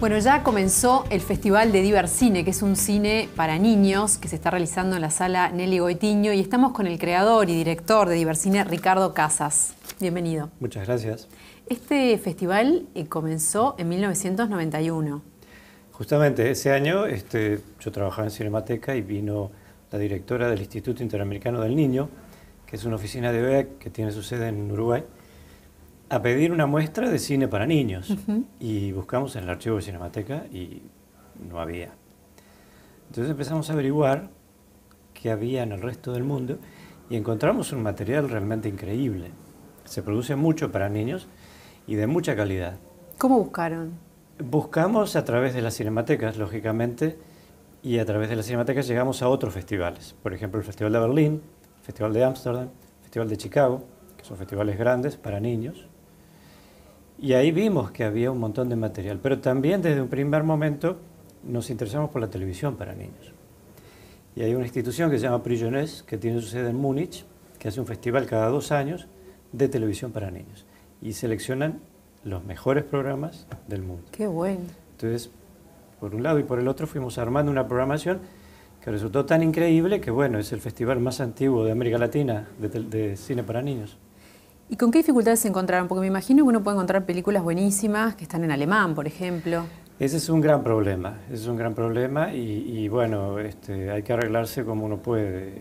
Bueno, ya comenzó el Festival de Divercine, que es un cine para niños que se está realizando en la sala Nelly Goitiño, y estamos con el creador y director de Divercine, Ricardo Casas. Bienvenido. Muchas gracias. Este festival comenzó en 1991. Justamente ese año yo trabajaba en Cinemateca y vino la directora del Instituto Interamericano del Niño, que es una oficina de OEA que tiene su sede en Uruguay, a pedir una muestra de cine para niños. Y buscamos en el archivo de Cinemateca y no había. Entonces empezamos a averiguar qué había en el resto del mundo y encontramos un material realmente increíble. Se produce mucho para niños y de mucha calidad. ¿Cómo buscaron? Buscamos a través de las cinematecas, lógicamente, y a través de las cinematecas llegamos a otros festivales. Por ejemplo, el Festival de Berlín, el Festival de Ámsterdam, el Festival de Chicago, que son festivales grandes para niños. Y ahí vimos que había un montón de material, pero también desde un primer momento nos interesamos por la televisión para niños. Y hay una institución que se llama Prix Jeunesse, que tiene su sede en Múnich, que hace un festival cada 2 años de televisión para niños. Y seleccionan los mejores programas del mundo. ¡Qué bueno! Entonces, por un lado y por el otro fuimos armando una programación que resultó tan increíble que, bueno, es el festival más antiguo de América Latina de cine para niños. ¿Y con qué dificultades se encontraron? Porque me imagino que uno puede encontrar películas buenísimas que están en alemán, por ejemplo. Ese es un gran problema, y bueno, hay que arreglarse como uno puede.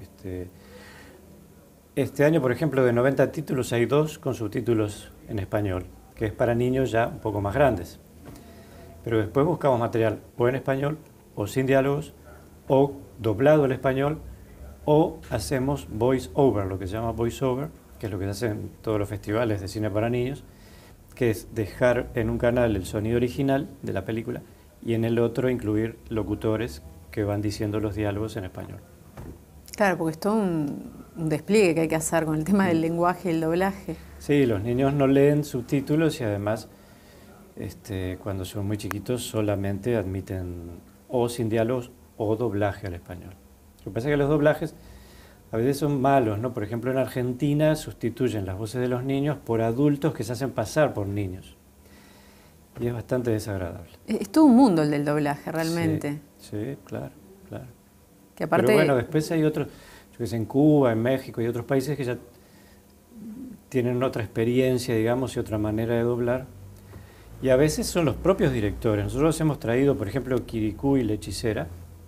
Este año, por ejemplo, de 90 títulos hay 2 con subtítulos en español, que es para niños ya un poco más grandes. Pero después buscamos material o en español, o sin diálogos, o doblado al español, o hacemos voice over, lo que se llama voice over, que es lo que se hace en todos los festivales de cine para niños, que es dejar en un canal el sonido original de la película y en el otro incluir locutores que van diciendo los diálogos en español. Claro, porque es todo un despliegue que hay que hacer con el tema del lenguaje y el doblaje. Sí, los niños no leen subtítulos y además cuando son muy chiquitos solamente admiten o sin diálogos o doblaje al español. Lo que pasa es que los doblajes a veces son malos, ¿no? Por ejemplo, en Argentina sustituyen las voces de los niños por adultos que se hacen pasar por niños. Y es bastante desagradable. Es todo un mundo el del doblaje, realmente. Sí, claro. Que aparte... Pero bueno, después hay otros, yo que sé, en Cuba, en México y otros países que ya tienen otra experiencia, digamos, y otra manera de doblar. Y a veces son los propios directores. Nosotros hemos traído, por ejemplo, Kirikou y la hechicera,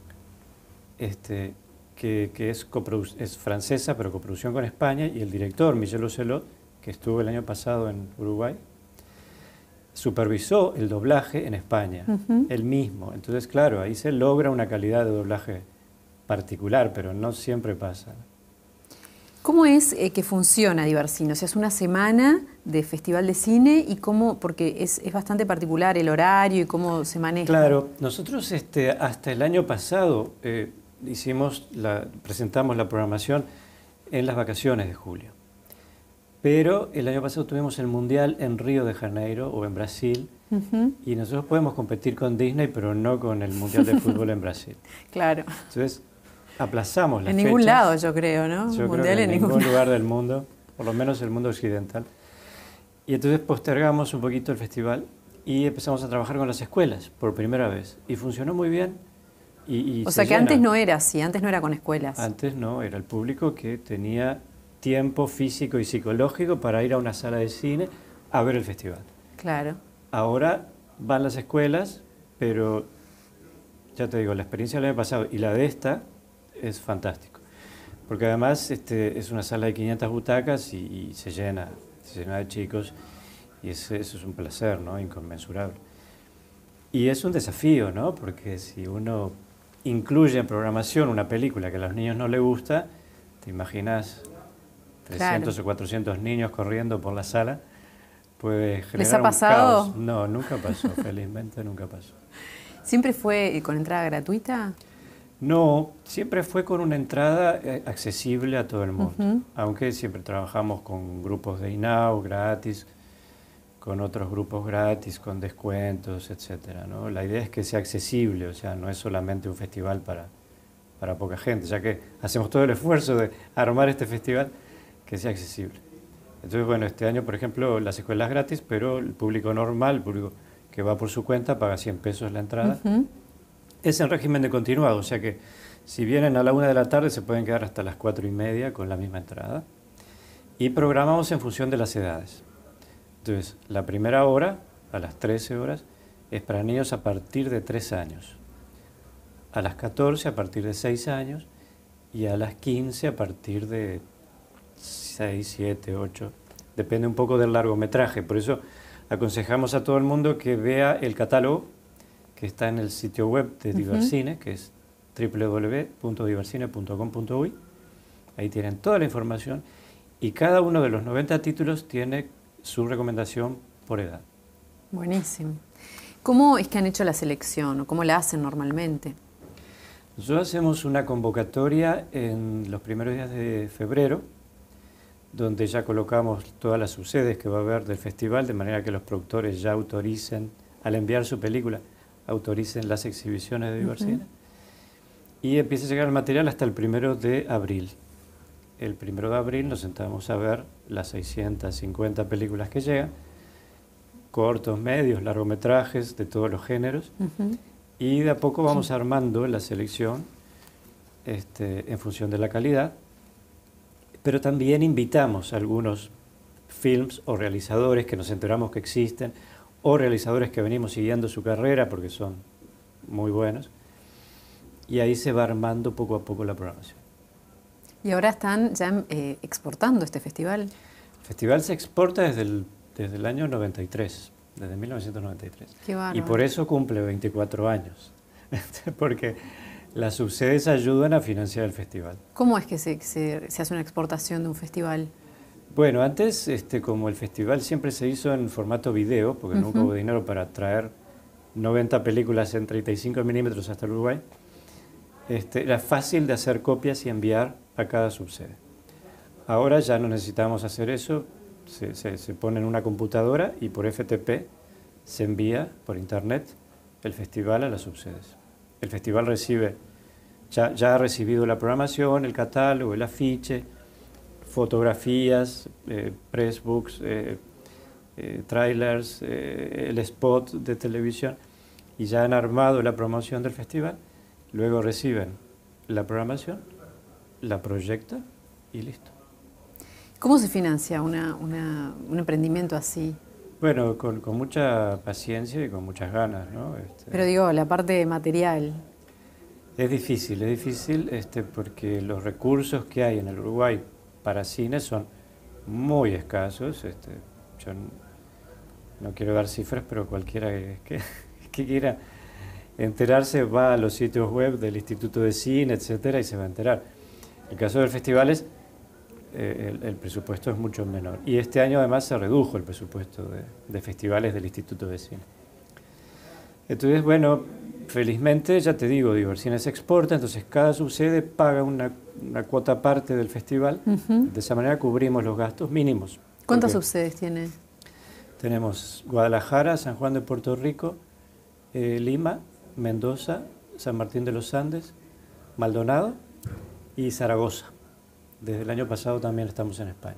que es francesa, pero coproducción con España, y el director, Michel Ocelot, que estuvo el año pasado en Uruguay, supervisó el doblaje en España, él mismo. Entonces, claro, ahí se logra una calidad de doblaje particular, pero no siempre pasa. ¿Cómo es que funciona Divercine? O sea, es una semana de festival de cine y cómo, porque es bastante particular el horario y cómo se maneja. Claro, nosotros hasta el año pasado presentamos la programación en las vacaciones de julio. Pero el año pasado tuvimos el Mundial en Río de Janeiro o en Brasil, y nosotros podemos competir con Disney, pero no con el Mundial de Fútbol en Brasil. Claro. Entonces, aplazamos las En fechas. ningún lado, yo creo, ¿no? Yo Mundial creo que en ningún lugar del mundo, por lo menos el mundo occidental. Y entonces postergamos un poquito el festival y empezamos a trabajar con las escuelas por primera vez. Y funcionó muy bien. O sea que antes no era así, antes no era con escuelas. Antes no, era el público que tenía tiempo físico y psicológico para ir a una sala de cine a ver el festival. Claro. Ahora van las escuelas, pero ya te digo, la experiencia del año pasado y la de esta es fantástico. Porque además es una sala de 500 butacas y se llena de chicos, y eso es un placer, ¿no? Inconmensurable. Y es un desafío, ¿no? Porque si uno incluye en programación una película que a los niños no les gusta, te imaginas 300 o 400 niños corriendo por la sala, puede generar ¿Les ha pasado? un caos. No, nunca pasó, felizmente nunca pasó. ¿Siempre fue con entrada gratuita? No, siempre fue con una entrada accesible a todo el mundo, aunque siempre trabajamos con grupos de INAU gratis, con otros grupos gratis, con descuentos, etcétera, ¿no? La idea es que sea accesible, o sea, no es solamente un festival para poca gente, ya que hacemos todo el esfuerzo de armar este festival, que sea accesible. Entonces, bueno, este año, por ejemplo, las escuelas gratis, pero el público normal, el público que va por su cuenta, paga 100 pesos la entrada. Ujú. Es en régimen de continuado, o sea que si vienen a la 1 de la tarde se pueden quedar hasta las 4:30 con la misma entrada. Y programamos en función de las edades. Entonces, la primera hora, a las 13 horas, es para niños a partir de 3 años. A las 14 a partir de 6 años y a las 15 a partir de 6, 7, 8. Depende un poco del largometraje. Por eso aconsejamos a todo el mundo que vea el catálogo que está en el sitio web de Divercine, que es www.divercine.com.uy. Ahí tienen toda la información y cada uno de los 90 títulos tiene su recomendación por edad. Buenísimo. ¿Cómo es que han hecho la selección o cómo la hacen normalmente? Nosotros hacemos una convocatoria en los primeros días de febrero, donde ya colocamos todas las subsedes que va a haber del festival, de manera que los productores ya autoricen, al enviar su película, autoricen las exhibiciones de Divercine. Y empieza a llegar el material hasta el 1 de abril. El 1 de abril nos sentamos a ver las 650 películas que llegan, cortos, medios, largometrajes de todos los géneros, y de a poco vamos armando la selección en función de la calidad, pero también invitamos a algunos films o realizadores que nos enteramos que existen, o realizadores que venimos siguiendo su carrera porque son muy buenos, y ahí se va armando poco a poco la programación. Y ahora están ya exportando este festival. El festival se exporta desde el año 93, desde 1993. Qué bárbaro. Y por eso cumple 24 años, porque las subsedes ayudan a financiar el festival. ¿Cómo es que se hace una exportación de un festival? Bueno, antes, como el festival siempre se hizo en formato video, porque nunca hubo dinero para traer 90 películas en 35 milímetros hasta el Uruguay, era fácil de hacer copias y enviar a cada subsede. Ahora ya no necesitamos hacer eso, se pone en una computadora y por FTP se envía por internet el festival a las subsedes. El festival recibe, ya ha recibido la programación, el catálogo, el afiche, fotografías, pressbooks, trailers, el spot de televisión, y ya han armado la promoción del festival. Luego reciben la programación, la proyectan y listo. ¿Cómo se financia un emprendimiento así? Bueno, con mucha paciencia y con muchas ganas, ¿no? Pero digo, la parte material. Es difícil porque los recursos que hay en el Uruguay para cine son muy escasos. Yo no quiero dar cifras, pero cualquiera que quiera enterarse va a los sitios web del Instituto de Cine, etcétera, y se va a enterar. El caso del festival es el presupuesto es mucho menor. Y este año además se redujo el presupuesto de festivales del Instituto de Cine. Entonces, bueno, felizmente, ya te digo, Divercine se exporta, entonces cada subsede paga una cuota aparte del festival. De esa manera cubrimos los gastos mínimos. ¿Cuántas subsedes tiene? Tenemos Guadalajara, San Juan de Puerto Rico, Lima, Mendoza, San Martín de los Andes, Maldonado y Zaragoza. Desde el año pasado también estamos en España.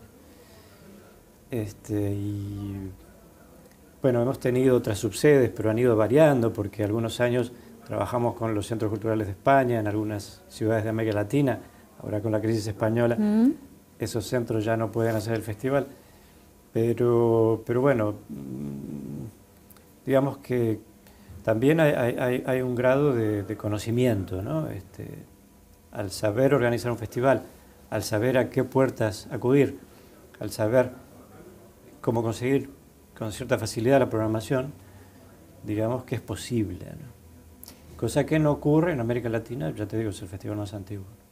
Y bueno, hemos tenido otras subsedes, pero han ido variando porque algunos años trabajamos con los centros culturales de España, en algunas ciudades de América Latina. Ahora con la crisis española, esos centros ya no pueden hacer el festival. Pero bueno, digamos que también hay un grado de conocimiento, ¿no? Al saber organizar un festival, al saber a qué puertas acudir, al saber cómo conseguir con cierta facilidad la programación, digamos que es posible, ¿no? Cosa que no ocurre en América Latina, ya te digo, es el festival más antiguo.